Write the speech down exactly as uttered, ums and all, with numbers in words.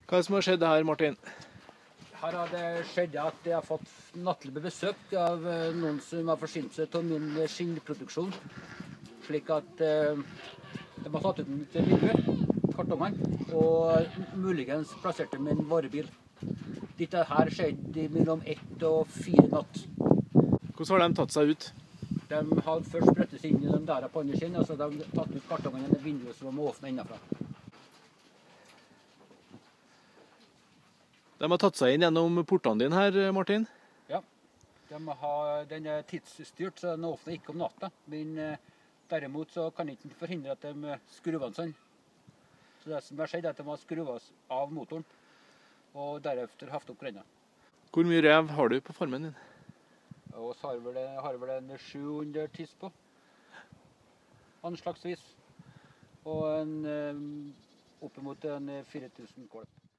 Hva er det som har skjedd her, Martin? Her har det skjedd at jeg har fått nattlig besøk av noen som har forsynt seg av min skinnproduksjon. Slik at eh, de har tatt ut mitt vindu, kartongene, og muligens plasserte min varebil. Dette her skjedde mellom ett og fire natt. Hvordan har de tatt seg ut? De har først brøttet seg inn i de der på andre skinn, og så har de tatt ut kartongene i vinduet som var åpnet innenfra. De har tatt seg inn gjennom portene dine her, Martin? Ja, de har, den er tidsstyrt, så den åpner ikke om natta. Men eh, derimot så kan jeg ikke forhindre at de skrur av sånn. Så det som har skjedd er at de har skruet av motoren, og derefter haft opp grønna. Hvor mye rev har du på farmen din? Og så har vel, har vel en sju hundre tis på, anslagsvis. Og en, eh, oppimot en fire tusen kolp.